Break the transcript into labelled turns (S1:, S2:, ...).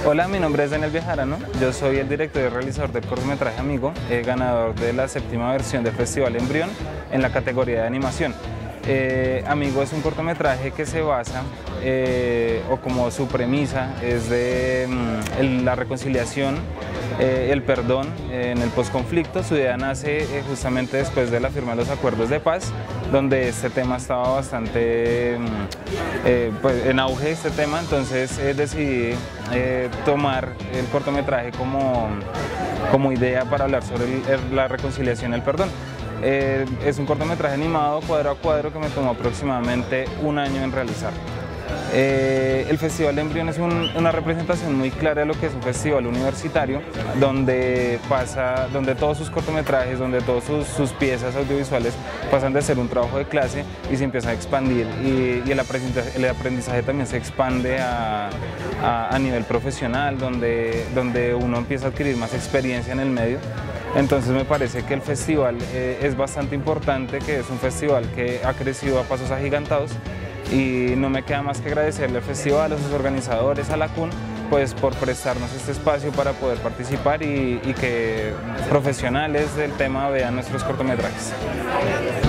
S1: Hola, mi nombre es Daniel Bejarano, yo soy el director y realizador del cortometraje Amigo, ganador de la 7ª versión del Festival Embrión en la categoría de animación. Amigo es un cortometraje que se basa, o como su premisa, es de la reconciliación, el perdón en el posconflicto. Su idea nace justamente después de la firma de los acuerdos de paz, donde este tema estaba bastante pues, en auge, entonces decidí tomar el cortometraje como idea para hablar sobre la reconciliación y el perdón. Es un cortometraje animado cuadro a cuadro que me tomó aproximadamente un año en realizar. El Festival Embrión es una representación muy clara de lo que es un festival universitario, donde todos sus cortometrajes, donde todas sus piezas audiovisuales pasan de ser un trabajo de clase y se empiezan a expandir, y el aprendizaje también se expande a nivel profesional, donde uno empieza a adquirir más experiencia en el medio. Entonces me parece que el festival es bastante importante, que es un festival que ha crecido a pasos agigantados, y no me queda más que agradecerle al festival, a sus organizadores, a la CUN, pues por prestarnos este espacio para poder participar y que profesionales del tema vean nuestros cortometrajes.